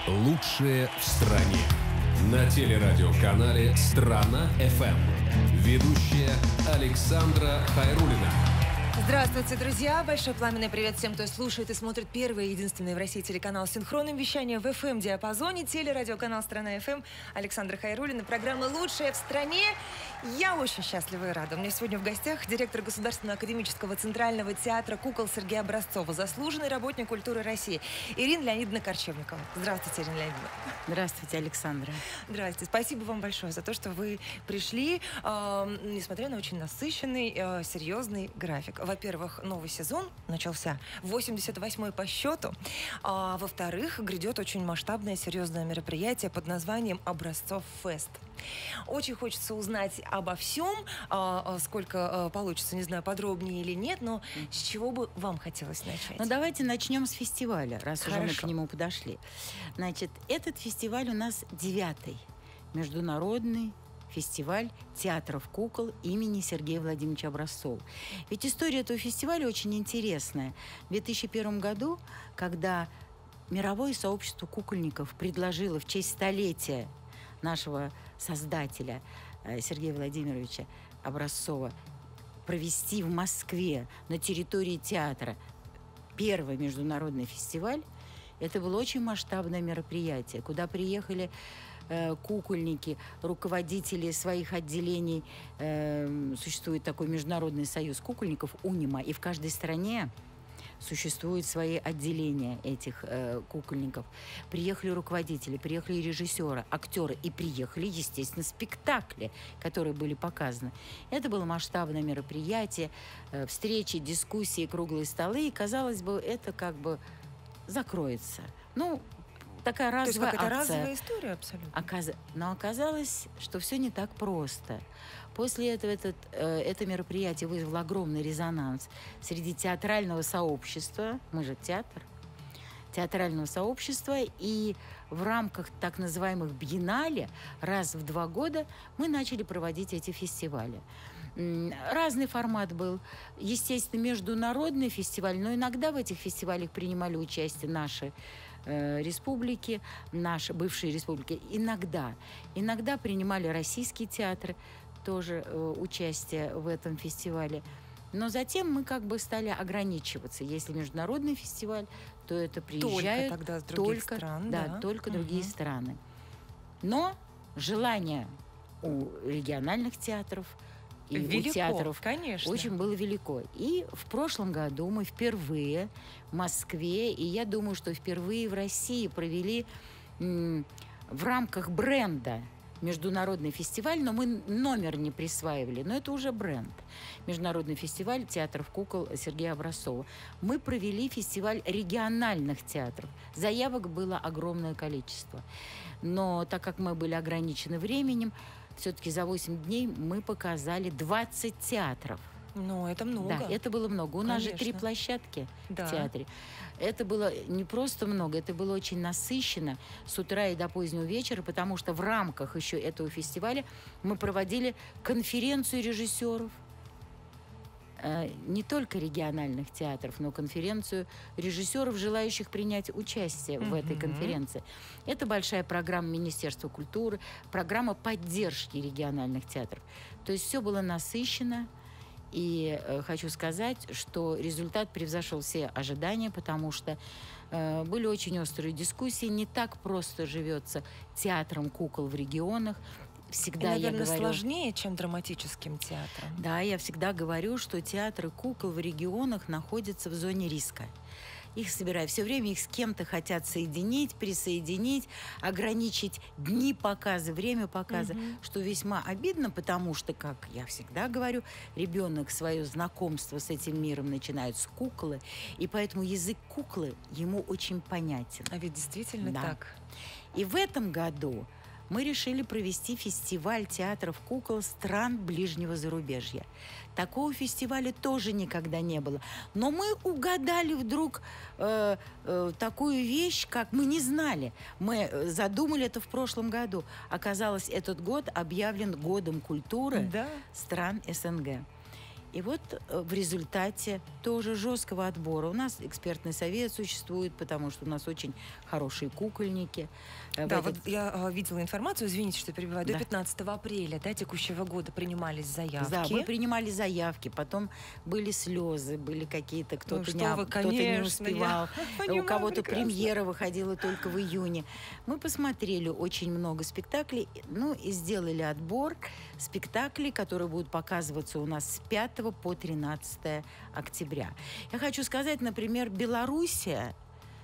Лучшее в стране. На телерадиоканале «Страна-ФМ». Ведущая Александра Хайруллина. Здравствуйте, друзья! Большой пламенный привет всем, кто слушает и смотрит первый и единственный в России телеканал с синхронным вещанием в FM-диапазоне, телерадиоканал «Страна-ФМ». Александра Хайруллина, программа «Лучшая в стране». Я очень счастлива и рада. У меня сегодня в гостях директор Государственного академического центрального театра кукол Сергей Образцова, заслуженный работник культуры России Ирина Леонидовна Корчевникова. Здравствуйте, Ирина Леонидовна. Здравствуйте, Александра. Здравствуйте. Спасибо вам большое за то, что вы пришли, несмотря на очень насыщенный, серьезный график. Во-первых, новый сезон начался, 88-й по счету. А во-вторых, грядет очень масштабное, серьезное мероприятие под названием «Образцов Фест». Очень хочется узнать обо всем, сколько получится, не знаю, подробнее или нет, но с чего бы вам хотелось начать? Ну, давайте начнем с фестиваля, раз Хорошо. уже мы к нему подошли. Значит, этот фестиваль у нас 9-й международный фестиваль театров кукол имени Сергея Владимировича Образцова. Ведь история этого фестиваля очень интересная. В 2001 году, когда мировое сообщество кукольников предложило в честь столетия нашего создателя Сергея Владимировича Образцова провести в Москве на территории театра первый международный фестиваль, это было очень масштабное мероприятие, куда приехали кукольники, руководители своих отделений. Существует такой международный союз кукольников УНИМА, и в каждой стране существуют свои отделения этих кукольников. Приехали руководители, приехали режиссеры, актеры, и приехали, естественно, спектакли, которые были показаны. Это было масштабное мероприятие, встречи, дискуссии, круглые столы, и, казалось бы, это как бы закроется. Ну, такая разовая акция. То есть разовая история абсолютно. Но оказалось, что все не так просто. После этого это мероприятие вызвало огромный резонанс среди театрального сообщества. Мы же театр. Театрального сообщества. И в рамках так называемых биеннале раз в 2 года мы начали проводить эти фестивали. Разный формат был. Естественно, международный фестиваль, но иногда в этих фестивалях принимали участие наши республики, наши бывшие республики. Иногда принимали российские театры тоже участие в этом фестивале. Но затем мы как бы стали ограничиваться. Если международный фестиваль, то это приезжают только тогда с других стран, да? Только другие страны. Но желание у региональных театров и велико, у театров, конечно, очень было велико. И в прошлом году мы впервые в Москве, и я думаю, что впервые в России провели в рамках бренда международный фестиваль, но мы номер не присваивали, но это уже бренд. Международный фестиваль театров кукол Сергея Образцова. Мы провели фестиваль региональных театров. Заявок было огромное количество. Но так как мы были ограничены временем, все-таки за 8 дней мы показали 20 театров. Ну, это много. Да, это было много. У нас же 3 площадки в театре. Это было не просто много, это было очень насыщенно с утра и до позднего вечера, потому что в рамках еще этого фестиваля мы проводили конференцию режиссеров. Не только региональных театров, но конференцию режиссеров, желающих принять участие в этой конференции. Это большая программа Министерства культуры, программа поддержки региональных театров. То есть все было насыщенно. И хочу сказать, что результат превзошел все ожидания, потому что были очень острые дискуссии. Не так просто живется театром кукол в регионах. Всегда, и, наверное, я говорю, сложнее, чем драматическим театром. Да, я всегда говорю, что театры кукол в регионах находятся в зоне риска. Их собирают. Все время их с кем-то хотят соединить, присоединить, ограничить дни показа, время показа, что весьма обидно, потому что, как я всегда говорю, ребенок свое знакомство с этим миром начинает с куклы, и поэтому язык куклы ему очень понятен. А ведь действительно так. И в этом году мы решили провести фестиваль театров кукол стран ближнего зарубежья. Такого фестиваля тоже никогда не было. Но мы угадали вдруг такую вещь, как мы не знали. Мы задумали это в прошлом году. Оказалось, этот год объявлен годом культуры стран СНГ. И вот в результате тоже жесткого отбора. У нас экспертный совет существует, потому что у нас очень хорошие кукольники. Да, вот я видела информацию, извините, что перебиваю, Да. до 15 апреля текущего года принимались заявки. Да, мы принимали заявки, потом были слезы, были какие-то, кто-то не успевал, у кого-то премьера выходила только в июне. Мы посмотрели очень много спектаклей, ну и сделали отбор спектаклей, которые будут показываться у нас с 5 по 13 октября. Я хочу сказать, например, Белоруссия,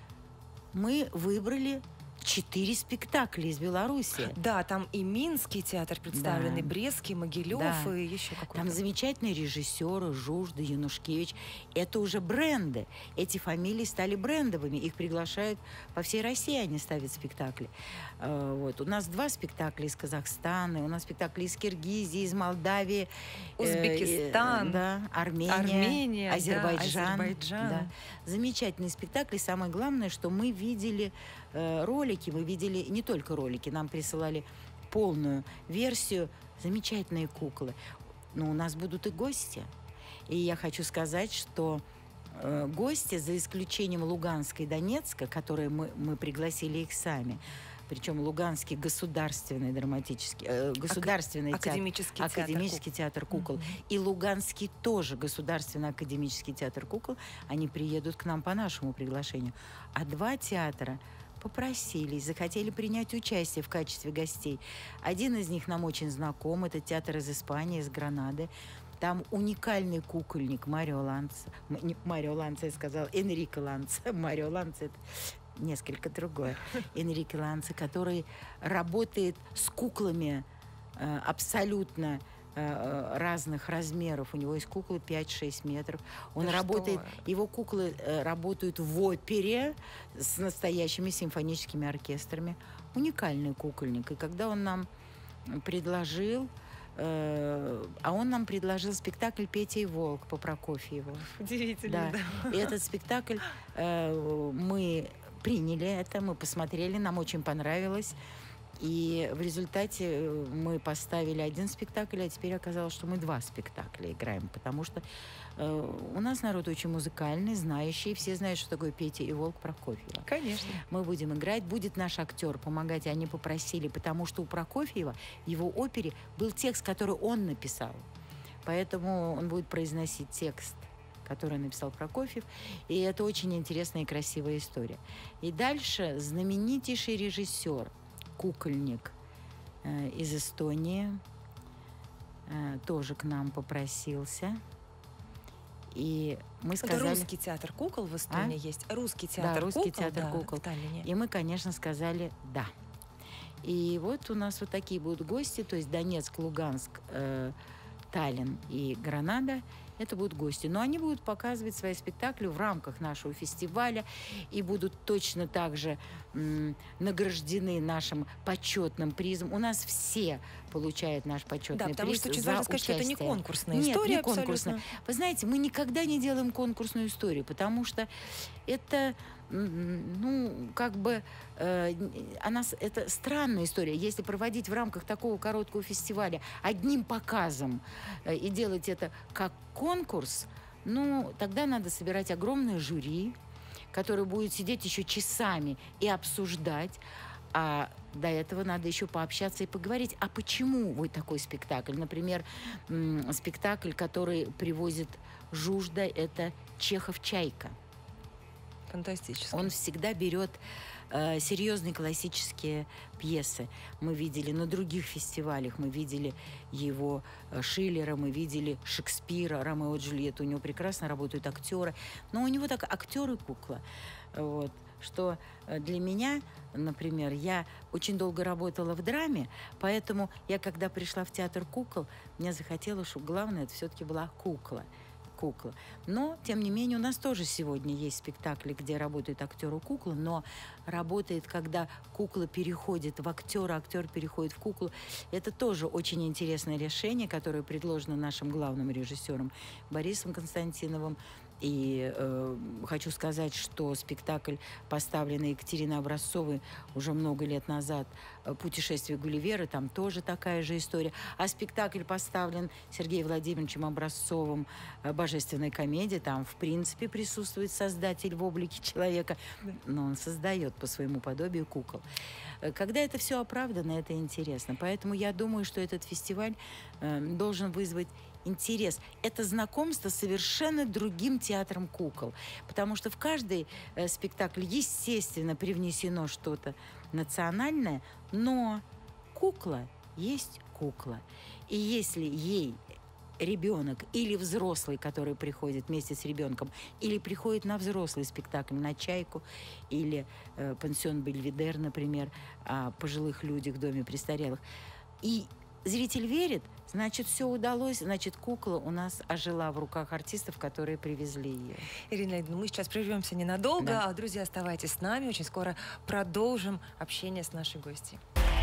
мы выбрали 4 спектакля из Беларуси. Да, там и Минский театр представлен, и Да. Брестский, Могилев, Да. и еще какой-то. Там замечательные режиссеры, Жужда, Янушкевич. Это уже бренды. Эти фамилии стали брендовыми. Их приглашают по всей России, они ставят спектакли. Вот. У нас 2 спектакля из Казахстана, у нас спектакли из Киргизии, из Молдавии. Узбекистан. Да, Армения, да, Азербайджан. Азербайджан. Да. Замечательные спектакли. Самое главное, что мы видели ролики, мы видели не только ролики, нам присылали полную версию, замечательные куклы. Но у нас будут и гости. И я хочу сказать, что гости, за исключением Луганска и Донецка, которые мы пригласили их сами, причем Луганский государственный драматический, государственный академический театр кукол, и Луганский тоже государственный академический театр кукол, они приедут к нам по нашему приглашению. А 2 театра попросились, захотели принять участие в качестве гостей. Один из них нам очень знаком, это театр из Испании, из Гранады. Там уникальный кукольник Марио Ланца. Марио Ланца, я сказала, Энрико Ланца. Марио Ланца — это несколько другое. Энрико Ланца, который работает с куклами абсолютно разных размеров. У него есть куклы 5-6 метров. Он работает, его куклы работают в опере с настоящими симфоническими оркестрами. Уникальный кукольник. И когда он нам предложил, он нам предложил спектакль «Петя и волк» по Прокофьеву. Удивительно, да. И этот спектакль мы приняли это, мы посмотрели, нам очень понравилось. И в результате мы поставили 1 спектакль, а теперь оказалось, что мы 2 спектакля играем, потому что у нас народ очень музыкальный, знающий, все знают, что такое Петя и волк Прокофьева. Конечно. Мы будем играть, будет наш актер помогать, и они попросили, потому что у Прокофьева в его опере был текст, который он написал, поэтому он будет произносить текст, который написал Прокофьев, и это очень интересная и красивая история. И дальше знаменитейший режиссер, кукольник из Эстонии, тоже к нам попросился. И мы сказали... Это русский театр кукол в Эстонии есть. Русский театр кукол, русский театр кукол. в Таллине. И мы, конечно, сказали «да». И вот у нас вот такие будут гости, то есть Донецк, Луганск, Таллин и Гранада. Это будут гости. Но они будут показывать свои спектакли в рамках нашего фестиваля и будут точно так же награждены нашим почетным призом. У нас все получают наш почетный приз. Да, потому что очень важно сказать, что это не конкурсная история. Нет, не конкурсная. Вы знаете, мы никогда не делаем конкурсную историю, потому что это... это странная история. Если проводить в рамках такого короткого фестиваля одним показом и делать это как конкурс, тогда надо собирать огромное жюри, которое будет сидеть еще часами и обсуждать. А до этого надо еще пообщаться и поговорить, а почему вот такой спектакль? Например, спектакль, который привозит Жужда, это Чехов «Чайка». Фантастически. Он всегда берет серьезные классические пьесы. Мы видели на других фестивалях, мы видели его Шиллера, мы видели Шекспира, Ромео и Джульетту. У него прекрасно работают актеры. Но у него так актеры кукла. Вот. Что для меня, например, я очень долго работала в драме, поэтому я, когда пришла в театр кукол, мне захотелось, чтобы главное, это все-таки была кукла. Но, тем не менее, у нас тоже сегодня есть спектакли, где работают актеры куклы, но работает, когда кукла переходит в актера, актер переходит в куклу. Это тоже очень интересное решение, которое предложено нашим главным режиссером Борисом Константиновым. И хочу сказать, что спектакль, поставленный Екатериной Образцовой уже много лет назад, «Путешествие Гулливера», там тоже такая же история. А спектакль поставлен Сергеем Владимировичем Образцовым «Божественная комедия». Там, в принципе, присутствует создатель в облике человека, но он создает по своему подобию кукол. Когда это все оправдано, это интересно. Поэтому я думаю, что этот фестиваль должен вызвать интерес. Это знакомство с совершенно другим театром кукол. Потому что в каждый спектакль, естественно, привнесено что-то национальное, но кукла есть кукла. И если ей ребенок или взрослый, который приходит вместе с ребенком, или приходит на взрослый спектакль, на «Чайку», или пансион Бельведер, например, о пожилых людях в доме престарелых, и зритель верит, значит, все удалось, значит, кукла у нас ожила в руках артистов, которые привезли ее. Ирина Леонидовна, мы сейчас прервемся ненадолго, Да. Друзья, оставайтесь с нами, очень скоро продолжим общение с нашей гостьей.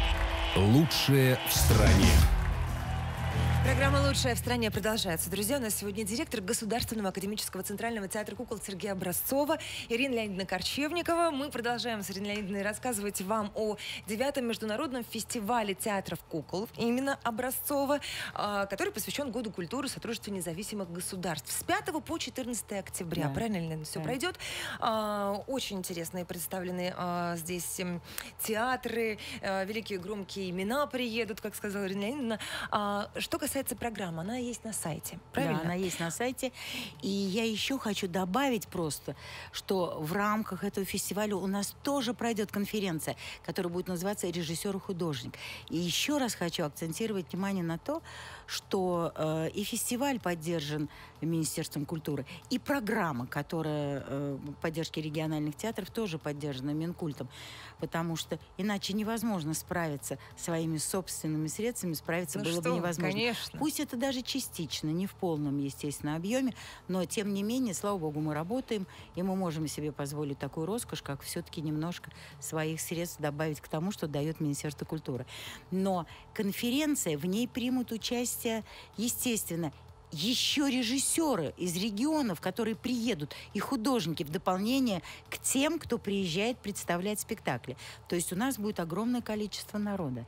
Лучшее в стране. Программа «Лучшая в стране» продолжается. Друзья, у нас сегодня директор Государственного академического центрального театра кукол Сергея Образцова Ирина Леонидовна Корчевникова. Мы продолжаем с Ириной Леонидовной рассказывать вам о 9-м международном фестивале театров кукол, именно Образцова, который посвящен Году культуры сотрудничества независимых государств. С 5 по 14 октября. Да. Правильно, Лена, все Да. пройдет? Очень интересные представлены здесь театры, великие громкие имена приедут, как сказала Ирина Леонидовна. Что касается программы, она есть на сайте, правильно? Да, она есть на сайте. И я еще хочу добавить просто, что в рамках этого фестиваля у нас тоже пройдет конференция, которая будет называться «Режиссер и художник». И еще раз хочу акцентировать внимание на то, что и фестиваль поддержан Министерством культуры, и программа, которая поддержки региональных театров, тоже поддержана Минкультом, потому что иначе невозможно справиться своими собственными средствами, справиться было бы невозможно. Конечно. Пусть это даже частично, не в полном, естественно, объеме, но, тем не менее, слава богу, мы работаем, и мы можем себе позволить такую роскошь, как все-таки немножко своих средств добавить к тому, что дает Министерство культуры. Но конференция, в ней примут участие, естественно, еще режиссеры из регионов, которые приедут, и художники в дополнение к тем, кто приезжает представлять спектакли. То есть у нас будет огромное количество народа.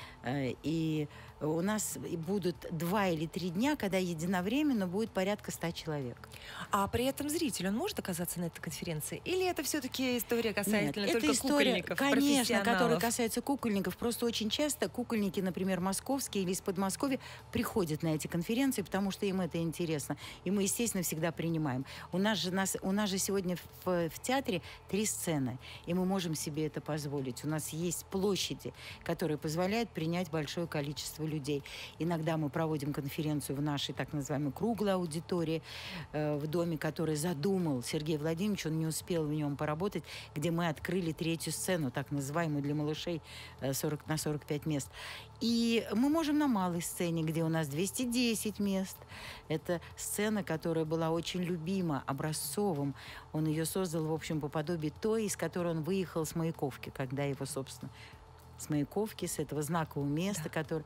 И у нас будут 2 или 3 дня, когда единовременно будет порядка 100 человек. А при этом зритель, он может оказаться на этой конференции? Или это все-таки история касательно Нет, только это история, кукольников, конечно, которая профессионалов? касается кукольников. Просто очень часто кукольники, например, московские или из Подмосковья, приходят на эти конференции, потому что им это интересно. И мы, естественно, всегда принимаем. У нас же сегодня в театре 3 сцены, и мы можем себе это позволить. У нас есть площади, которые позволяют принять большое количество людей. Иногда мы проводим конференцию в нашей так называемой круглой аудитории, в доме, который задумал Сергей Владимирович, он не успел в нем поработать, где мы открыли 3-ю сцену, так называемую для малышей, 40 на 45 мест. И мы можем на малой сцене, где у нас 210 мест. Это сцена, которая была очень любима Образцовым. Он ее создал, в общем, по подобию той, из которой он выехал с Маяковки, когда его, собственно, с Маяковки, с этого знакового места, которое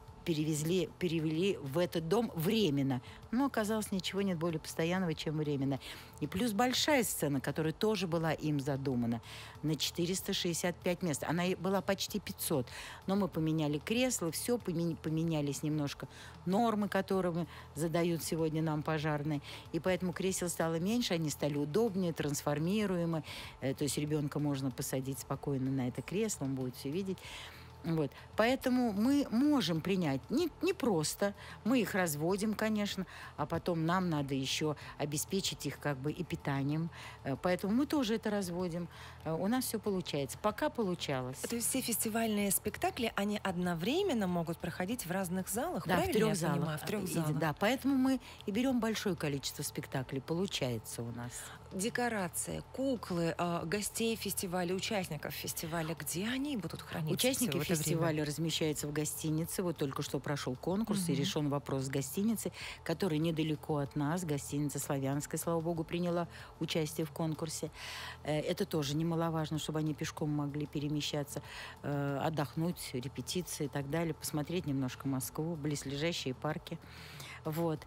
перевели в этот дом временно. Но оказалось, ничего нет более постоянного, чем временно. И плюс большая сцена, которая тоже была им задумана, на 465 мест. Она была почти 500. Но мы поменяли кресла, все, поменялись немножко нормы, которыми задают сегодня нам пожарные. И поэтому кресел стало меньше, они стали удобнее, трансформируемы. То есть ребенка можно посадить спокойно на это кресло, он будет все видеть. Вот. Поэтому мы можем принять не просто, мы их разводим, конечно, а потом нам надо еще обеспечить их как бы и питанием. Поэтому мы тоже это разводим. У нас все получается. Пока получалось. То есть все фестивальные спектакли, они одновременно могут проходить в разных залах, Да, правильно в 3 я залах. понимаю? В 3 залах. Да, поэтому мы и берем большое количество спектаклей. Получается у нас. Декорации, куклы, гостей фестиваля, участников фестиваля, где они будут храниться? Участники в это фестиваля время? размещаются в гостинице. Вот только что прошел конкурс, и решен вопрос с гостиницей, которая недалеко от нас. Гостиница «Славянская», слава богу, приняла участие в конкурсе. Это тоже немаловажно, чтобы они пешком могли перемещаться, отдохнуть, репетиции и так далее, посмотреть немножко Москву, близлежащие парки. Вот.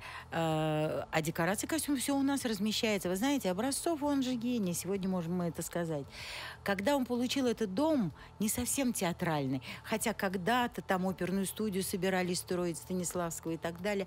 А декорации, костюм, все у нас размещается. Вы знаете, Образцов, он же гений, сегодня можем мы это сказать. Когда он получил этот дом, не совсем театральный, хотя когда-то там оперную студию собирались строить, Станиславского и так далее,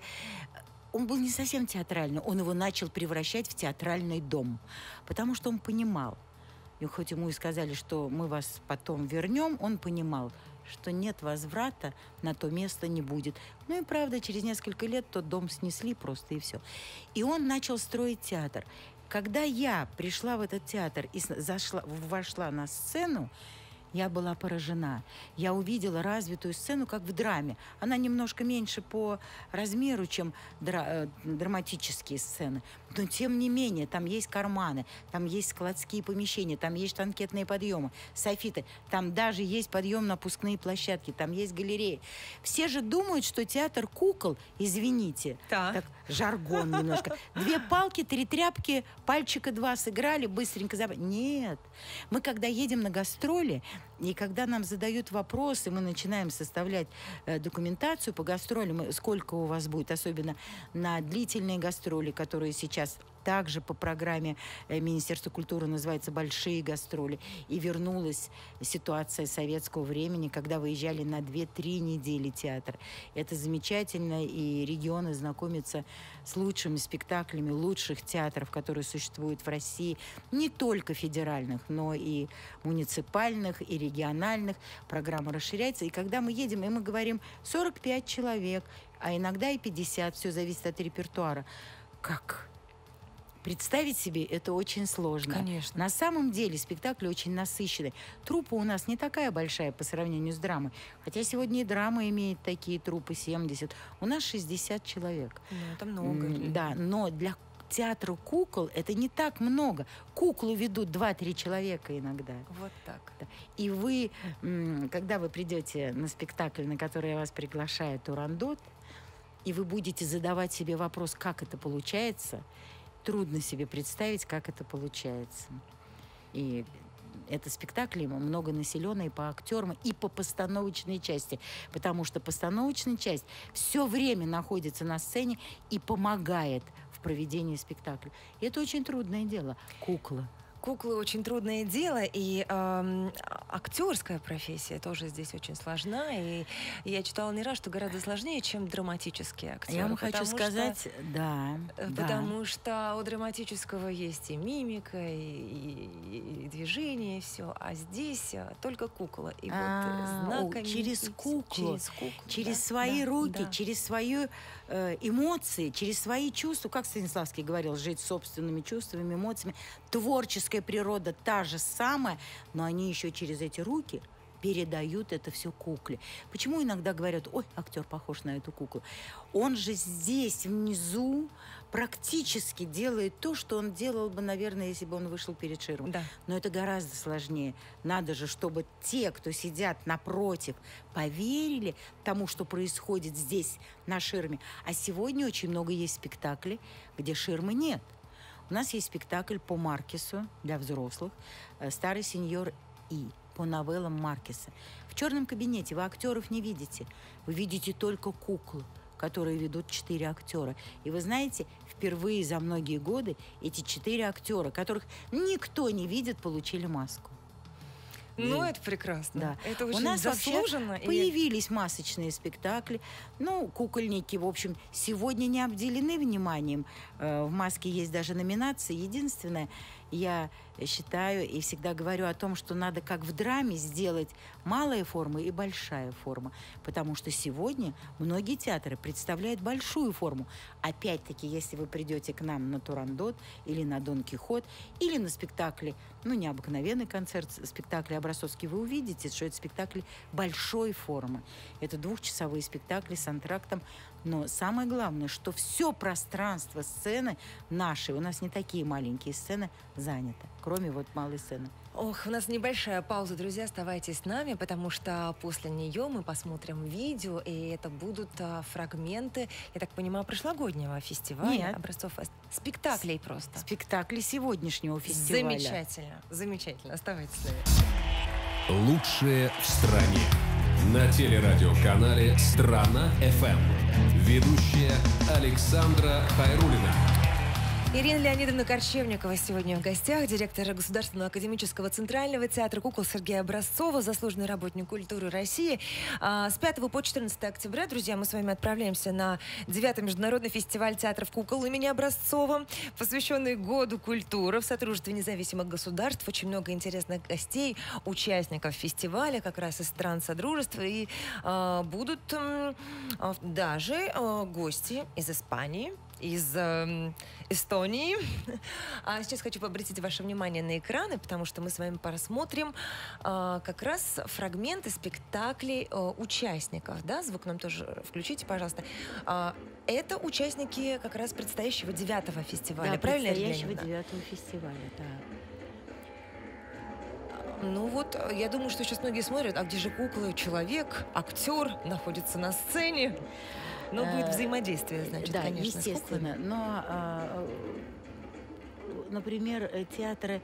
он был не совсем театральный, он его начал превращать в театральный дом, потому что он понимал, и хоть ему и сказали, что мы вас потом вернем, он понимал, что нет возврата, на то место не будет. Ну и правда, через несколько лет тот дом снесли просто, и все. И он начал строить театр. Когда я пришла в этот театр и вошла на сцену, я была поражена. Я увидела развитую сцену, как в драме. Она немножко меньше по размеру, чем драматические сцены. Но, тем не менее, там есть карманы, там есть складские помещения, там есть штанкетные подъемы, софиты. Там даже есть подъемно-опускные площадки, там есть галереи. Все же думают, что театр кукол, извините, так жаргон немножко. 2 палки, 3 тряпки, пальчика 2 сыграли, быстренько забрали. Нет. Мы, когда едем на гастроли, и когда нам задают вопросы, мы начинаем составлять документацию по гастролям, сколько у вас будет, особенно на длительные гастроли, которые сейчас также по программе Министерства культуры называется «Большие гастроли». И вернулась ситуация советского времени, когда выезжали на 2-3 недели театр. Это замечательно, и регионы знакомятся с лучшими спектаклями лучших театров, которые существуют в России, не только федеральных, но и муниципальных, и региональных. Программа расширяется. И когда мы едем, и мы говорим 45 человек, а иногда и 50, все зависит от репертуара. Как? Представить себе это очень сложно. Конечно. На самом деле спектакль очень насыщенный. Труппа у нас не такая большая по сравнению с драмой. Хотя сегодня и драма имеет такие труппы 70. У нас 60 человек. Ну, это много. Да, но для театра кукол это не так много. Куклу ведут 2-3 человека иногда. Вот так. Да. И вы, когда вы придете на спектакль, на который я вас приглашаю, «Турандот», и вы будете задавать себе вопрос, как это получается, трудно себе представить, как это получается. И это спектакли многонаселенные по актерам и по постановочной части, потому что постановочная часть все время находится на сцене и помогает в проведении спектакля. И это очень трудное дело. Кукла. Куклы очень трудное дело, и актерская профессия тоже здесь очень сложна. И я читала не раз, что гораздо сложнее, чем драматические актеры. Я вам хочу сказать, да. Потому что у драматического есть и мимика, и движение, и все. А здесь только кукла. И вот знаками. Через куклу, через да, свои руки, да. через свои эмоции, через свои чувства. Как Станиславский говорил, жить собственными чувствами, эмоциями. Творческая природа та же самая, но они еще через эти руки передают это все кукле. Почему иногда говорят, ой, актер похож на эту куклу? Он же здесь, внизу, практически делает то, что он делал бы, наверное, если бы он вышел перед ширмой. Да. Но это гораздо сложнее. Надо же, чтобы те, кто сидят напротив, поверили тому, что происходит здесь, на ширме. А сегодня очень много есть спектаклей, где ширмы нет. У нас есть спектакль по Маркесу для взрослых «Старый сеньор И» по новеллам Маркеса. В черном кабинете вы актеров не видите. Вы видите только куклы, которые ведут 4 актера. И вы знаете, впервые за многие годы эти 4 актера, которых никто не видит, получили маску. Ну, это прекрасно. Да. Это очень у нас заслуженно. Появились масочные спектакли. Ну, кукольники, в общем, сегодня не обделены вниманием. В маске есть даже номинации. Единственное, я считаю и всегда говорю о том, что надо, как в драме, сделать малая форма и большая форма. Потому что сегодня многие театры представляют большую форму. Опять-таки, если вы придете к нам на Турандот или на Дон Кихот, или на спектакле, ну, необыкновенный концерт, спектакль Образцовский, вы увидите, что это спектакли большой формы. Это 2-часовые спектакли с антрактом. Но самое главное, что все пространство сцены нашей, у нас не такие маленькие сцены, занято, кроме вот малой сцены. Ох, у нас небольшая пауза, друзья, оставайтесь с нами, потому что после нее мы посмотрим видео, и это будут фрагменты, я так понимаю, прошлогоднего фестиваля. Нет. Образцов спектаклей просто. Спектакли сегодняшнего фестиваля. Замечательно, замечательно. Оставайтесь с нами. Лучшее в стране. на телерадиоканале «Страна-ФМ». Ведущая Александра Хайруллина. Ирина Леонидовна Корчевникова сегодня в гостях, директор Государственного академического центрального театра кукол Сергея Образцова, заслуженный работник культуры России. С 5 по 14 октября, друзья, мы с вами отправляемся на 9-й международный фестиваль театров кукол имени Образцова, посвященный Году культуры в сотрудничестве независимых государств. Очень много интересных гостей, участников фестиваля, как раз из стран Содружества. И будут даже гости из Испании, из Эстонии. А сейчас хочу обратить ваше внимание на экраны, потому что мы с вами посмотрим как раз фрагменты спектаклей участников. Да? Звук нам тоже включите, пожалуйста. Это участники как раз предстоящего 9-го фестиваля. Да, правильно, предстоящего 9-го фестиваля, да. Ну вот, я думаю, что сейчас многие смотрят, а где же кукла, человек, актер находится на сцене. Но будет взаимодействие, значит, да, конечно, естественно. Но, например, театры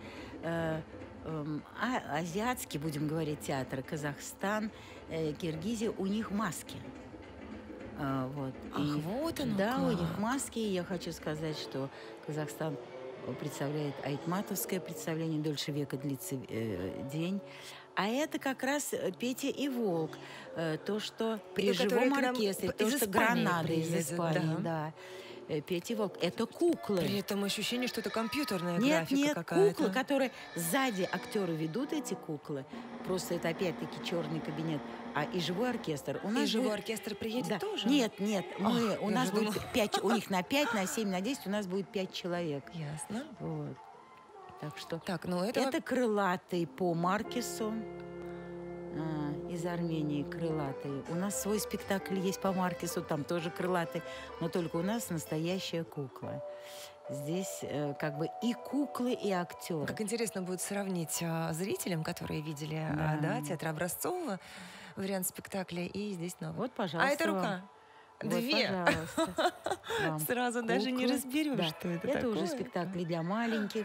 азиатские, будем говорить, театры, Казахстан, Киргизия, у них маски. Вот. Ах, вот оно да, как. у них маски. И я хочу сказать, что Казахстан представляет айтматовское представление, дольше века длится день. А это как раз Петя и Волк. То, что при живом оркестре, то, что гранаты из Испании, да. Петя и Волк. Это куклы. При этом ощущение, что это компьютерная Нет, графика какая-то. куклы, которые сзади актеры ведут эти куклы. Просто это опять-таки черный кабинет. И живой оркестр. И живой оркестр приедет тоже? Нет. У нас будет 5, у них на 5, на 7, на 10, у нас будет 5 человек. Ясно. Вот. Так что это... это крылатый по Маркесу из Армении, крылатый. У нас свой спектакль есть по Маркесу, там тоже крылатый, но только у нас настоящая кукла. Здесь как бы и куклы, и актеры. Как интересно будет сравнить зрителям, которые видели театр Образцова, вариант спектакля, и здесь новый. Вот, пожалуйста. А это рука? Вот, Две. пожалуйста. Сразу даже не разберешь, да. что это Это такое. уже спектакли для маленьких,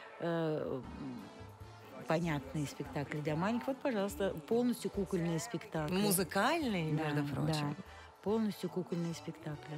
понятные спектакли для маленьких. Вот, пожалуйста, полностью кукольные спектакли. Музыкальные, да, между прочим. Да, полностью кукольные спектакли.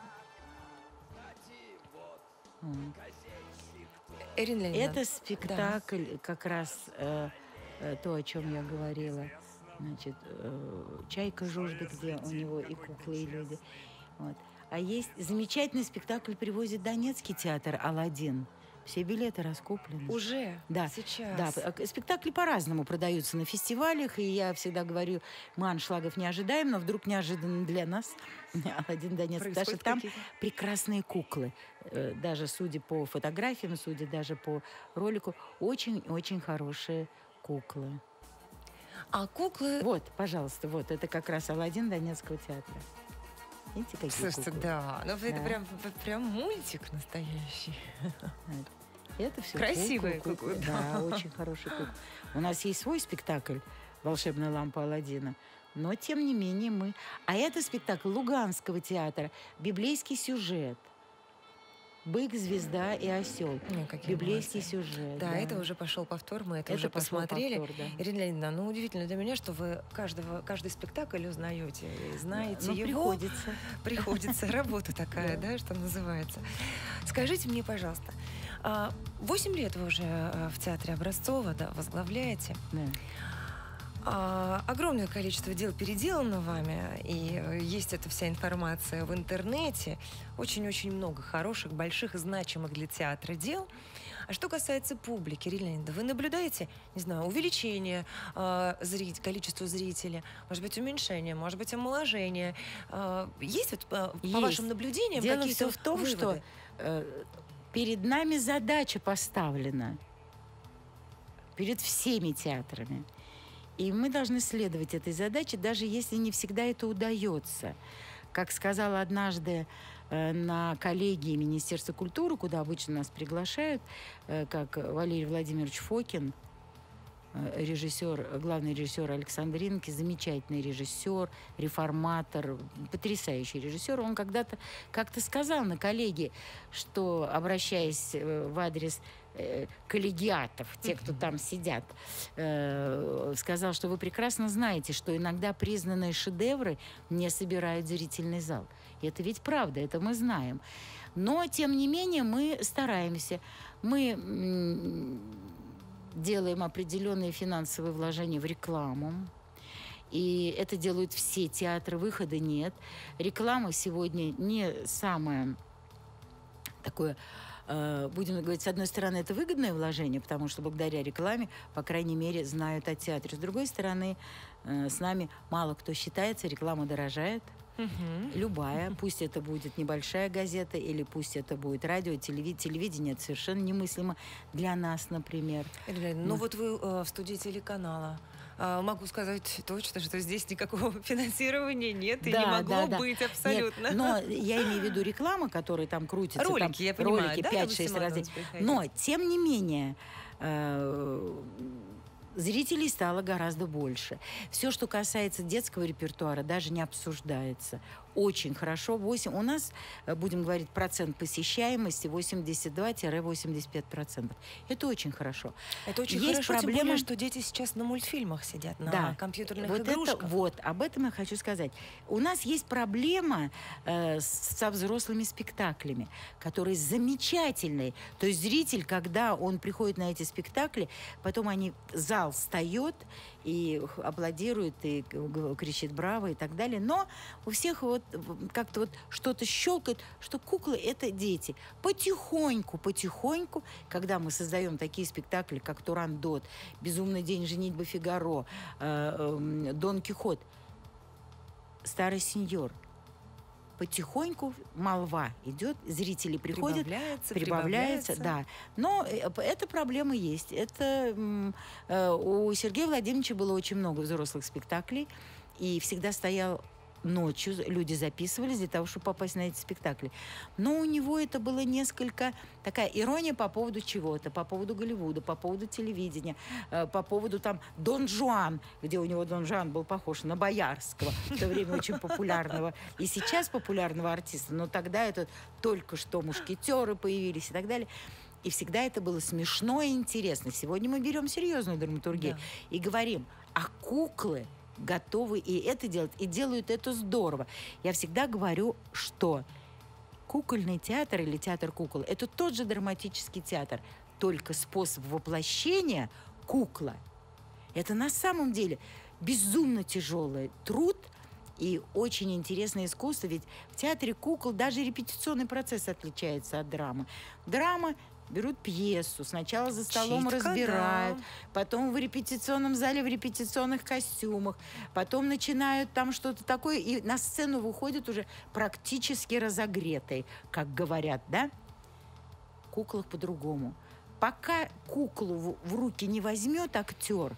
Это спектакль, как раз то, о чем я говорила. Значит, «Чайка Жужда», где у него и куклы, и люди. Вот. А есть замечательный спектакль, привозит Донецкий театр «Аладдин». Все билеты раскуплены. Уже? Да. Сейчас? Да. Спектакли по-разному продаются на фестивалях, и я всегда говорю, мы аншлагов не ожидаем, но вдруг неожиданно для нас «Аладдин» Донецкий. Потому что там прекрасные куклы. Даже судя по фотографиям, судя даже по ролику, очень-очень хорошие куклы. А куклы... Вот, пожалуйста, вот, это как раз «Аладдин» Донецкого театра. Видите, какие Слушайте, куклы? да. Ну, это прям мультик настоящий. Это все красивые куклы. Да, очень хорошие куклы. У нас есть свой спектакль «Волшебная лампа Аладдина», но, тем не менее, мы... А это спектакль Луганского театра, библейский сюжет. «Бык, звезда и осел». Библейский сюжет. Да, это уже пошел повтор, мы это уже посмотрели. Повтор, да. Ирина Леонидовна, удивительно для меня, что вы каждый спектакль узнаете и знаете его. Приходится. Работа такая, да, что называется. Скажите мне, пожалуйста, 8 лет вы уже в театре Образцова, возглавляете. Да. Огромное количество дел переделано вами, и есть эта вся информация в интернете. Очень-очень много хороших, больших и значимых для театра дел. А что касается публики, Ирина Леонидовна, вы наблюдаете, не знаю, увеличение количества зрителей, может быть, уменьшение, может быть, омоложение? Есть по вашим наблюдениям какие-то Дело все в том, выводы? Что перед нами задача поставлена, перед всеми театрами. И мы должны следовать этой задаче, даже если не всегда это удается. Как сказала однажды на коллегии Министерства культуры, куда обычно нас приглашают, как Валерий Владимирович Фокин, главный режиссер Александринки, замечательный режиссер, реформатор, потрясающий режиссер. Он когда-то как-то сказал на коллегии, что, обращаясь в адрес коллегиатов, те, кто там сидят, сказал, что вы прекрасно знаете, что иногда признанные шедевры не собирают зрительный зал. И это ведь правда, это мы знаем. Но, тем не менее, мы стараемся. Мы делаем определенные финансовые вложения в рекламу. И это делают все театры, выхода нет. Реклама сегодня не самое такое, будем говорить, с одной стороны, это выгодное вложение, потому что благодаря рекламе, по крайней мере, знают о театре. С другой стороны, с нами мало кто считается, реклама дорожает. Любая, пусть это будет небольшая газета, или пусть это будет радио, телевидение, это совершенно немыслимо для нас, например. Ну вот вы в студии телеканала. Могу сказать точно, что здесь никакого финансирования нет и не могло быть абсолютно. Нет, но я имею в виду реклама, которая там крутится. Ролики, там, я понимаю, ролики, да, 5-6 раз. Но, тем не менее, зрителей стало гораздо больше. Все, что касается детского репертуара, даже не обсуждается. Очень хорошо. У нас, будем говорить, процент посещаемости 82-85%. Это очень хорошо. Это очень хорошо, тем более, что дети сейчас на мультфильмах сидят, на компьютерных игрушках. Об этом я хочу сказать. У нас есть проблема со взрослыми спектаклями, которые замечательные. То есть зритель, когда он приходит на эти спектакли, потом зал встает и аплодирует, и кричит «браво» и так далее. Но у всех как-то что-то щелкает, что куклы — это дети. Потихоньку, когда мы создаем такие спектакли, как «Турандот», «Безумный день женитьбы Фигаро», «Дон Кихот», «Старый сеньор», потихоньку молва идет, зрители приходят, прибавляется, да. Но эта проблема есть. Это у Сергея Владимировича было очень много взрослых спектаклей, и всегда стоял ночью, люди записывались для того, чтобы попасть на эти спектакли. Но у него это было несколько такая ирония по поводу чего-то, по поводу Голливуда, по поводу телевидения, по поводу там Дон Жуан, где у него Дон Жуан был похож на Боярского, в то время очень популярного, и сейчас популярного артиста, но тогда это только что мушкетеры появились и так далее. И всегда это было смешно и интересно. Сегодня мы берем серьезную драматургию и говорим, а куклы готовы и это делать, и делают это здорово. Я всегда говорю, что кукольный театр или театр кукол — это тот же драматический театр, только способ воплощения кукла. Это на самом деле безумно тяжелый труд и очень интересное искусство, ведь в театре кукол даже репетиционный процесс отличается от драмы. Драма берут пьесу, сначала за столом разбирают, потом в репетиционном зале в репетиционных костюмах, потом начинают там что-то такое, и на сцену выходят уже практически разогретой, как говорят, да? В куклах по-другому. Пока куклу в руки не возьмет актер,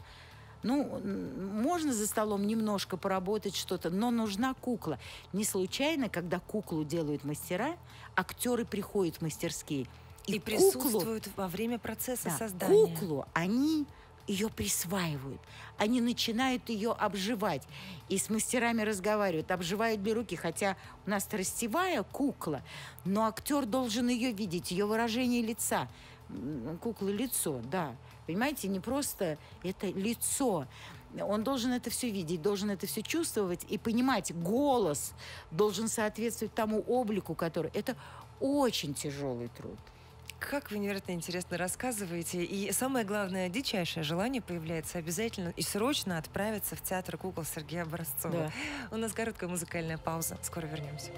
можно за столом немножко поработать что-то, но нужна кукла. Не случайно, когда куклу делают мастера, актеры приходят в мастерские и присутствуют во время процесса создания. Куклу они ее присваивают. Они начинают ее обживать. И с мастерами разговаривают, обживают ли руки. Хотя у нас ростевая кукла, но актер должен ее видеть, ее выражение лица. Кукла — лицо, да. Понимаете, не просто это лицо. Он должен это все видеть, должен это все чувствовать и понимать. Голос должен соответствовать тому облику, который... Это очень тяжелый труд. Как вы невероятно интересно рассказываете. И самое главное, дичайшее желание появляется обязательно и срочно отправиться в театр кукол Сергея Образцова. Да. У нас короткая музыкальная пауза. Скоро вернемся.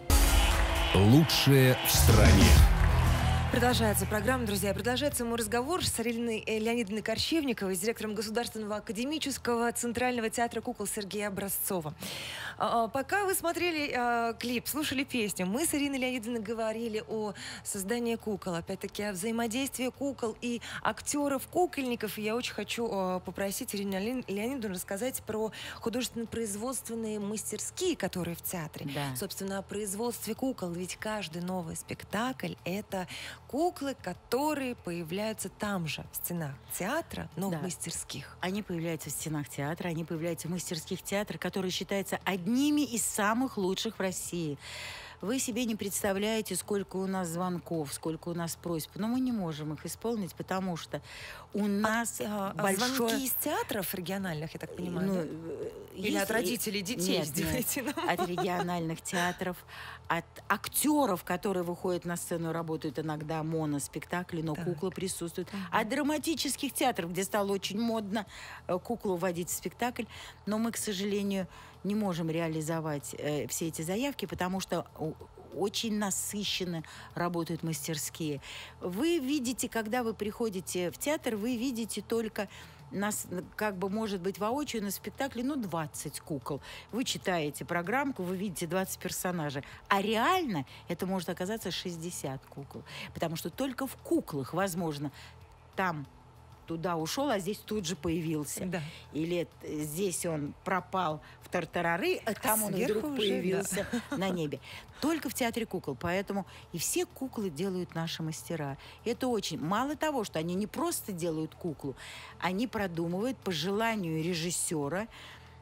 Лучшее в стране. Продолжается программа, друзья. Продолжается мой разговор с Ариной Леонидовной Корчевниковой, с директором Государственного академического Центрального театра кукол Сергея Образцова. Пока вы смотрели клип, слушали песню, мы с Ириной Леонидовной говорили о создании кукол, опять-таки о взаимодействии кукол и актеров-кукольников. И я очень хочу попросить Ирину Леонидовну рассказать про художественно-производственные мастерские, которые в театре. Да. Собственно, о производстве кукол. Ведь каждый новый спектакль — это куклы, которые появляются там же, в стенах театра, но в мастерских. Они появляются в стенах театра, они появляются в мастерских театрах, которые считаются одними из самых лучших в России. Вы себе не представляете, сколько у нас звонков, сколько у нас просьб. Но мы не можем их исполнить, потому что у нас большое... Звонки из театров региональных, я так понимаю, Или от родителей детей сделайте нам? От региональных театров, от актеров, которые выходят на сцену, работают иногда моноспектакли, но куклы присутствуют. От драматических театров, где стало очень модно куклу вводить в спектакль. Но мы, к сожалению, не можем реализовать все эти заявки, потому что очень насыщенно работают мастерские. Вы видите, когда вы приходите в театр, вы видите только нас, как бы, может быть, воочию на спектакле, 20 кукол. Вы читаете программку, вы видите 20 персонажей. А реально это может оказаться 60 кукол. Потому что только в куклах возможно там туда ушел, а здесь тут же появился. Да. Или здесь он пропал в тартарары, а там он вдруг появился на небе. Только в театре кукол. Поэтому и все куклы делают наши мастера. И это очень... Мало того, что они не просто делают куклу, они продумывают по желанию режиссера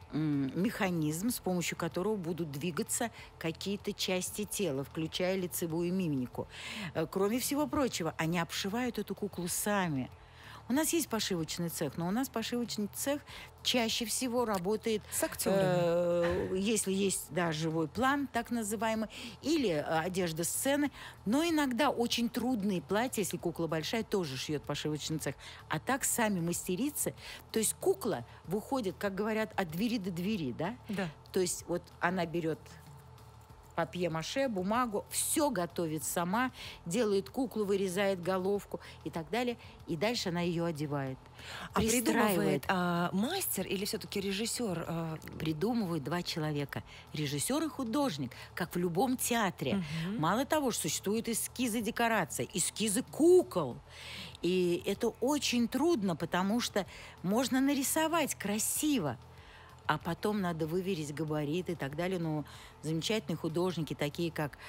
механизм, с помощью которого будут двигаться какие-то части тела, включая лицевую мимику. Кроме всего прочего, они обшивают эту куклу сами. У нас есть пошивочный цех, но у нас пошивочный цех чаще всего работает с актерами. Если есть, живой план, так называемый, или одежда сцены. Но иногда очень трудные платья, если кукла большая, тоже шьет пошивочный цех. А так сами мастерицы. То есть кукла выходит, как говорят, от двери до двери, да? Да. То есть вот она берет папье-маше, бумагу, все готовит сама, делает куклу, вырезает головку и так далее. И дальше она ее одевает. А придумывает мастер или все-таки режиссер? Придумывают 2 человека. Режиссер и художник, как в любом театре. Мало того, что существуют эскизы декораций, эскизы кукол. И это очень трудно, потому что можно нарисовать красиво, а потом надо выверить габариты и так далее. Но замечательные художники, такие как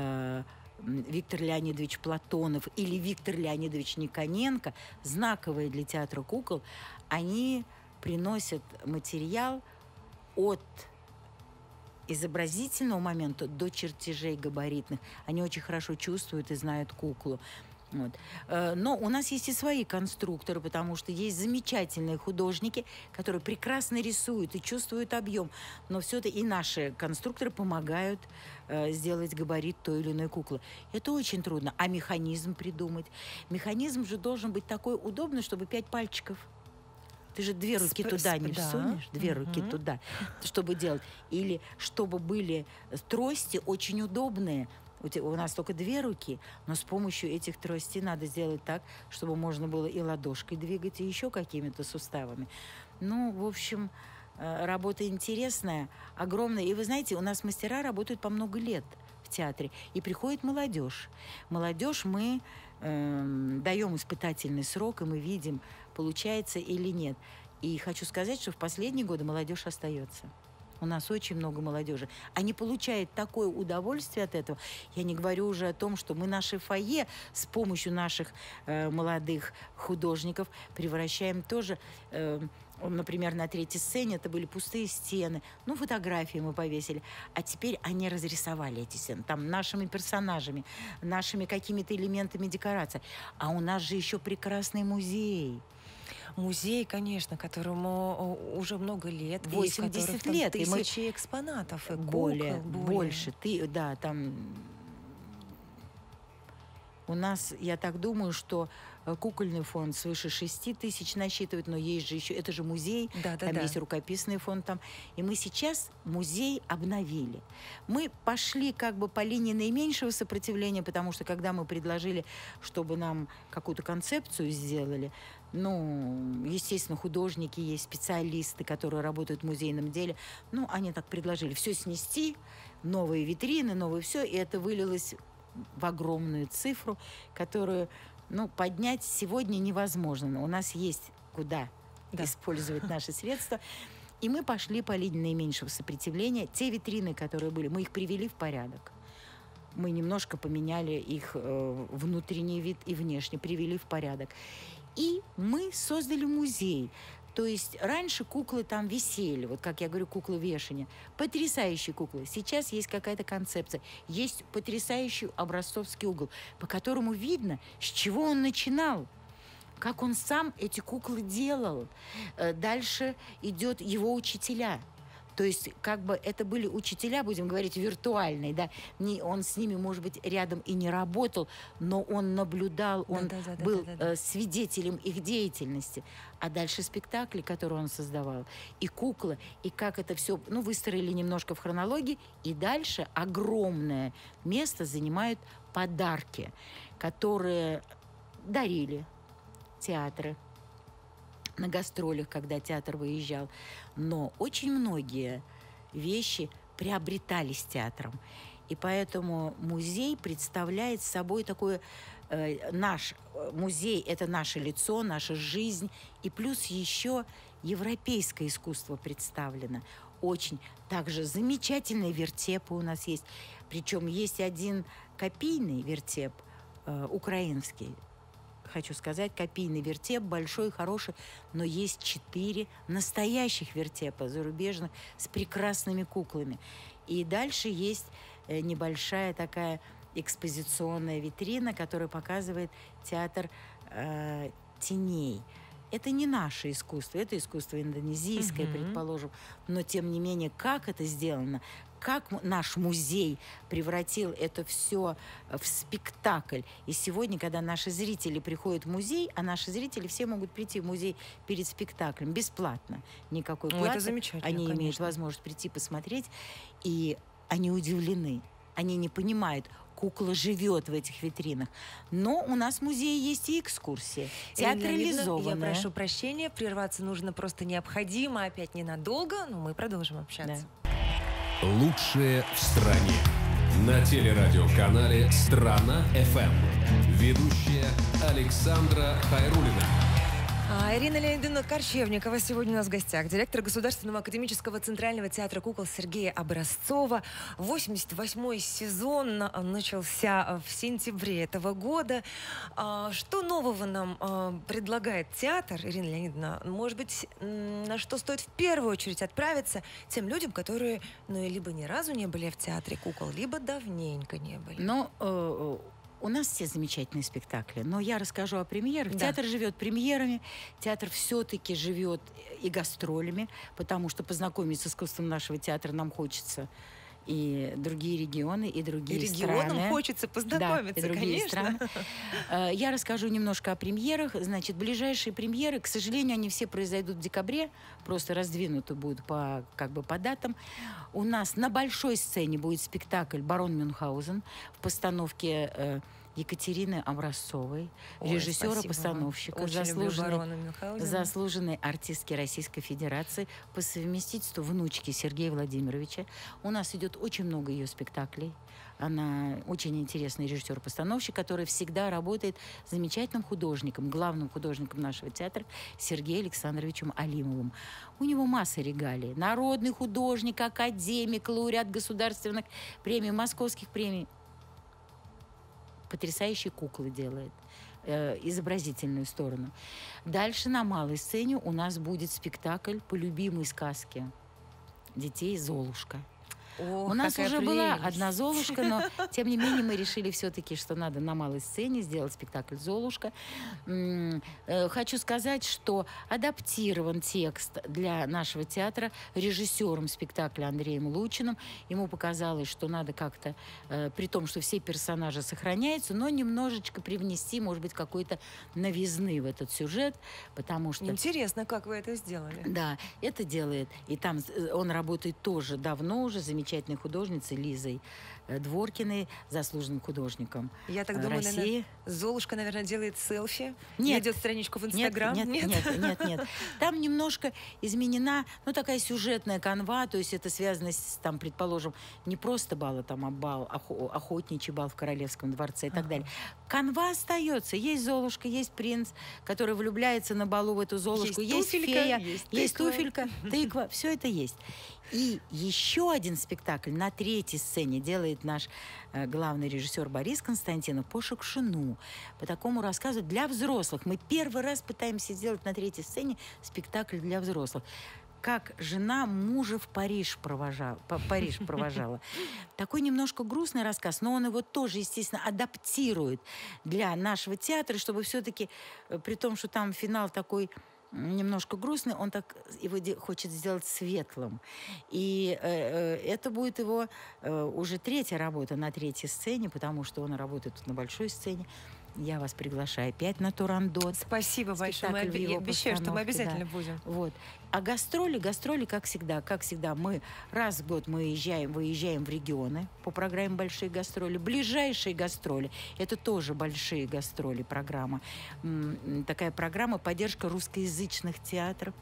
Виктор Леонидович Платонов или Виктор Леонидович Никоненко, знаковые для театра кукол, они приносят материал от изобразительного момента до чертежей габаритных. Они очень хорошо чувствуют и знают куклу. Вот. Но у нас есть и свои конструкторы, потому что есть замечательные художники, которые прекрасно рисуют и чувствуют объем. Но все-таки и наши конструкторы помогают сделать габарит той или иной куклы. Это очень трудно. А механизм придумать? Механизм же должен быть такой удобный, чтобы 5 пальчиков. Ты же 2 руки туда не всунешь, 2 руки туда, чтобы делать. Или чтобы были трости очень удобные. У нас только 2 руки, но с помощью этих тростей надо сделать так, чтобы можно было и ладошкой двигать, и еще какими-то суставами. В общем, работа интересная, огромная. И вы знаете, у нас мастера работают по много лет в театре, и приходит молодежь. Молодежь мы даем испытательный срок, и мы видим, получается или нет. И хочу сказать, что в последние годы молодежь остается. У нас очень много молодежи. Они получают такое удовольствие от этого. Я не говорю уже о том, что мы наши фойе с помощью наших молодых художников превращаем тоже... Например, на 3-й сцене это были пустые стены. Фотографии мы повесили. А теперь они разрисовали эти стены. Там нашими персонажами, нашими какими-то элементами декорации. А у нас же еще прекрасный музей. Музей, конечно, которому уже много лет. 80 лет. И тысячи экспонатов. И более. Больше. Там... У нас, я так думаю, что кукольный фонд свыше 6 тысяч насчитывает, но есть же еще, это же музей, там есть рукописный фонд там. И мы сейчас музей обновили. Мы пошли как бы по линии наименьшего сопротивления, потому что когда мы предложили, чтобы нам какую-то концепцию сделали, естественно, художники есть, специалисты, которые работают в музейном деле, они так предложили все снести, новые витрины, новое все, и это вылилось в огромную цифру, которую, поднять сегодня невозможно. У нас есть куда использовать наши средства. И мы пошли по линии наименьшего сопротивления. Те витрины, которые были, мы их привели в порядок. Мы немножко поменяли их внутренний вид и внешний, привели в порядок. И мы создали музей. То есть раньше куклы там висели, вот как я говорю, куклы вешания. Потрясающие куклы. Сейчас есть какая-то концепция. Есть потрясающий образцовский угол, по которому видно, с чего он начинал. Как он сам эти куклы делал. Дальше идет его учителя. То есть, как бы это были учителя, будем говорить, виртуальные, да. Он с ними, может быть, рядом и не работал, но он наблюдал, он был свидетелем их деятельности. А дальше спектакли, которые он создавал, и кукла, и как это все, выстроили немножко в хронологии, и дальше огромное место занимают подарки, которые дарили театры на гастролях, когда театр выезжал. Но очень многие вещи приобретались театром. И поэтому музей представляет собой такое... наш музей – это наше лицо, наша жизнь. И плюс еще европейское искусство представлено. Очень. Также замечательные вертепы у нас есть. Причем есть один копийный вертеп, украинский. Хочу сказать, копийный вертеп, большой, хороший, но есть 4 настоящих вертепа зарубежных с прекрасными куклами. И дальше есть небольшая такая экспозиционная витрина, которая показывает театр теней. Это не наше искусство, это искусство индонезийское, предположим, но тем не менее, как это сделано, как наш музей превратил это все в спектакль. И сегодня, когда наши зрители приходят в музей, а наши зрители все могут прийти в музей перед спектаклем бесплатно, никакой платы. Это замечательно, они конечно. имеют возможность прийти посмотреть, и они удивлены, они не понимают, кукла живет в этих витринах. Но у нас в музее есть и экскурсии, театрализованные. Я прошу прощения, прерваться нужно просто необходимо, опять ненадолго, но мы продолжим общаться. Да. Лучшее в стране. На телерадиоканале «Страна-ФМ». Ведущая Александра Хайруллина. Ирина Леонидовна Корчевникова сегодня у нас в гостях. Директор Государственного академического центрального театра кукол Сергея Образцова. 88-й сезон начался в сентябре этого года. Что нового нам предлагает театр, Ирина Леонидовна? Может быть, на что стоит в первую очередь отправиться тем людям, которые либо ни разу не были в театре кукол, либо давненько не были? У нас все замечательные спектакли, но я расскажу о премьерах. Да. Театр живет премьерами, театр все-таки живет и гастролями, потому что познакомиться с искусством нашего театра нам хочется и другие регионы, и другие страны. И регионам хочется познакомиться, да, и другие конечно. Страны. Я расскажу немножко о премьерах. Значит, ближайшие премьеры, к сожалению, они все произойдут в декабре, просто раздвинуты будут по датам. У нас на большой сцене будет спектакль «Барон Мюнхгаузен» в постановке Екатерины Образцовой, режиссера-постановщика, заслуженной артистки Российской Федерации, по совместительству внучки Сергея Владимировича. У нас идет очень много ее спектаклей. Она очень интересный режиссер-постановщик, который всегда работает с замечательным художником, главным художником нашего театра Сергеем Александровичем Алимовым. У него масса регалий. Народный художник, академик, лауреат государственных премий, московских премий. Потрясающие куклы делает, изобразительную сторону. Дальше на малой сцене у нас будет спектакль по любимой сказке детей «Золушка». У нас уже была одна «Золушка», но, тем не менее, мы решили все-таки, что надо на малой сцене сделать спектакль «Золушка». Хочу сказать, что адаптирован текст для нашего театра режиссером спектакля Андреем Лучиным. Ему показалось, что надо как-то, при том, что все персонажи сохраняются, но немножечко привнести, может быть, какой-то новизны в этот сюжет, потому что... Интересно, как вы это сделали. Да, это делает. И там он работает тоже давно уже, замечательной художницей Лизой Дворкиной, заслуженным художником Я так думаю, России. наверное, Золушка, наверное, делает селфи, Нет. ведет страничку в Инстаграм. Нет. Там немножко изменена, такая сюжетная канва, то есть это связано с, предположим, не просто бал, а бал, охотничий бал в Королевском дворце и так далее. канва остается. Есть Золушка, есть принц, который влюбляется на балу в эту Золушку, есть фея, есть туфелька, тыква, все это есть. И еще один спектакль на третьей сцене делает наш главный режиссер Борис Константинов по Шукшину, по такому рассказу для взрослых. Мы первый раз пытаемся сделать на третьей сцене спектакль для взрослых. Как жена мужа в Париж провожала. Такой немножко грустный рассказ, но он его тоже, естественно, адаптирует для нашего театра, чтобы все-таки, при том, что там финал такой немножко грустный, он так его хочет сделать светлым. И это будет его уже третья работа на третьей сцене, потому что он работает на большой сцене. Я вас приглашаю опять на Турандот. Спасибо большое. Я обещаю, что мы обязательно будем. Вот. А гастроли, как всегда, мы раз в год выезжаем в регионы по программе «Большие гастроли». Ближайшие гастроли – это тоже большие гастроли программа. Такая программа поддержка русскоязычных театров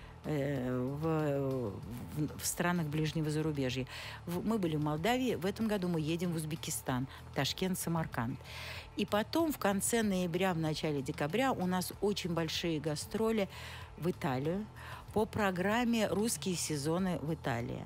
в странах ближнего зарубежья. Мы были в Молдавии, в этом году мы едем в Узбекистан, Ташкент, Самарканд. И потом в конце ноября, в начале декабря у нас очень большие гастроли в Италию по программе «Русские сезоны в Италии».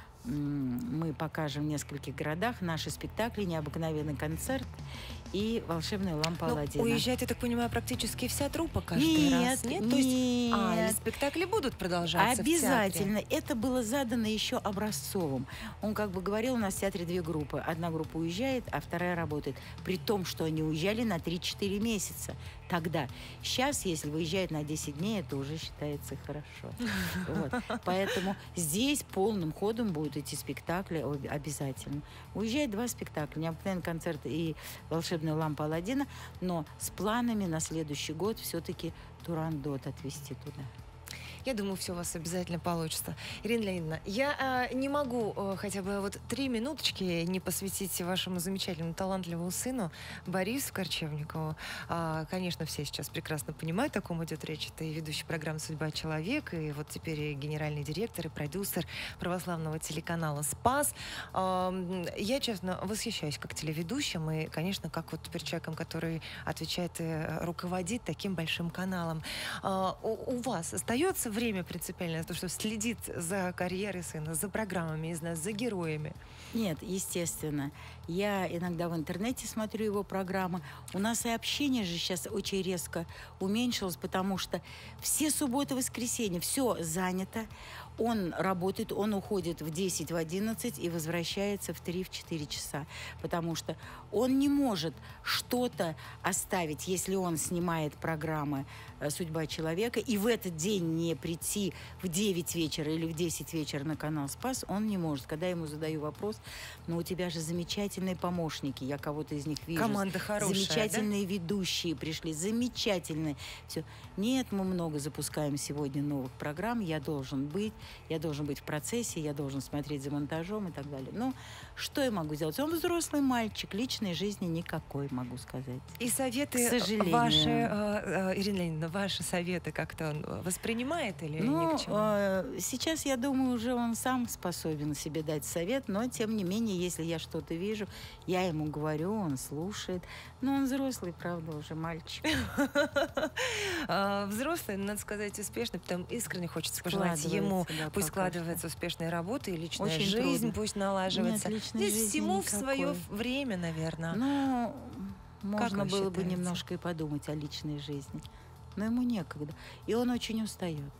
Мы покажем в нескольких городах наши спектакли, необыкновенный концерт и волшебная лампа Аладдина. Уезжает, я так понимаю, практически вся труппа каждый раз? Нет. То есть, спектакли будут продолжаться обязательно. В театре? Это было задано еще Образцовым. Он как бы говорил, у нас в театре две группы. Одна группа уезжает, а вторая работает. При том, что они уезжали на 3-4 месяца. Тогда. Сейчас, если выезжают на 10 дней, это уже считается хорошо. Поэтому здесь полным ходом будут эти спектакли обязательно. Уезжает 2 спектакля. Необыкновенный концерт и волшебная лампа Аладдина, но с планами на следующий год все-таки Турандот отвезти туда. Я думаю, все у вас обязательно получится. Ирина Леонидовна, я не могу хотя бы 3 минуточки не посвятить вашему замечательному, талантливому сыну Борису Корчевникову. Конечно, все сейчас прекрасно понимают, о ком идет речь. Это и ведущий программы «Судьба человека», и вот теперь и генеральный директор, и продюсер православного телеканала «Спас». Я, честно, восхищаюсь как телеведущим и, конечно, как теперь человеком, который отвечает и руководит таким большим каналом. У вас остается время принципиально на то, что следит за карьерой сына, за программами, за героями? Нет, естественно. Я иногда в интернете смотрю его программы. У нас и общение же сейчас очень резко уменьшилось, потому что все субботы, воскресенья, все занято. Он работает, он уходит в 10, в 11 и возвращается в 3-4 часа. Потому что он не может что-то оставить, если он снимает программы «Судьба человека», и в этот день не прийти в 9 вечера или в 10 вечера на канал «Спас», он не может. Когда я ему задаю вопрос, но у тебя же замечательные помощники, я кого-то из них вижу. Команда хорошая, замечательные ведущие пришли, замечательные. Все. Нет, мы много запускаем сегодня новых программ, я должен быть в процессе, я должен смотреть за монтажом и так далее. Ну, что я могу сделать? Он взрослый мальчик, личной жизни никакой, могу сказать. И советы к сожалению. Ваши, Ирина Леонидовна, ваши советы как-то он воспринимает или ни к чему? Сейчас, я думаю, уже он сам способен себе дать совет, но, тем не менее, если я что-то вижу, я ему говорю, он слушает. Но он взрослый, правда, уже мальчик. Взрослый, надо сказать, успешный, потому искренне хочется пожелать ему, пусть складывается успешная работа и личная очень жизнь, трудно. Пусть налаживается. Нет, здесь всему в свое время, наверное. Ну, можно было бы считаете? немножко и подумать о личной жизни. Но ему некогда. И он очень устает.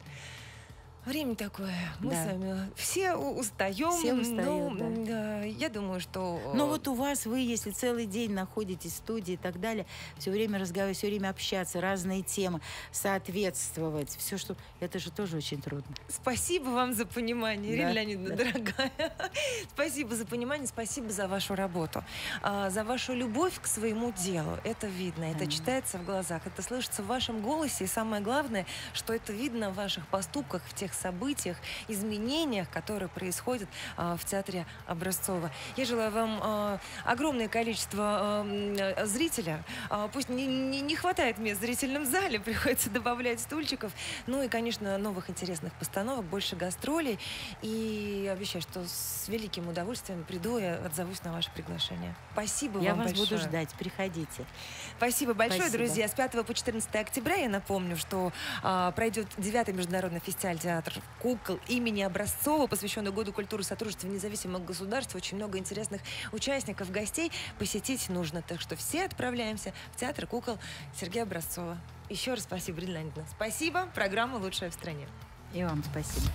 Время такое. Мы с вами все устаем. Все устают, да. Я думаю, что... Но вот у вас, вы, если целый день находитесь в студии и так далее, все время разговаривать, все время общаться, разные темы, соответствовать, все, что... Это же тоже очень трудно. Спасибо вам за понимание, Ирина Леонидовна, дорогая. Спасибо за понимание, спасибо за вашу работу, за вашу любовь к своему делу. Это видно, это читается в глазах, это слышится в вашем голосе. И самое главное, что это видно в ваших поступках, в тех событиях, изменениях, которые происходят в театре Образцова. Я желаю вам огромное количество зрителя. Пусть не хватает мест в зрительном зале, приходится добавлять стульчиков. Ну и, конечно, новых интересных постановок, больше гастролей. И обещаю, что с великим удовольствием приду и отзовусь на ваше приглашение. Спасибо вам большое. Я вас буду ждать, приходите. Спасибо большое, друзья. С 5 по 14 октября, я напомню, что пройдет 9-й международный фестиваль театров кукол имени Образцова, посвященный Году культуры сотрудничества независимых государств. Очень много интересных участников, гостей. Посетить нужно. Так что все отправляемся в театр кукол Сергея Образцова. Еще раз спасибо, Ирина Леонидовна. Спасибо. Программа «Лучшая в стране». И вам спасибо.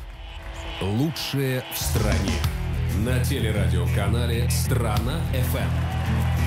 Лучшее в стране. На телерадиоканале «Страна FM».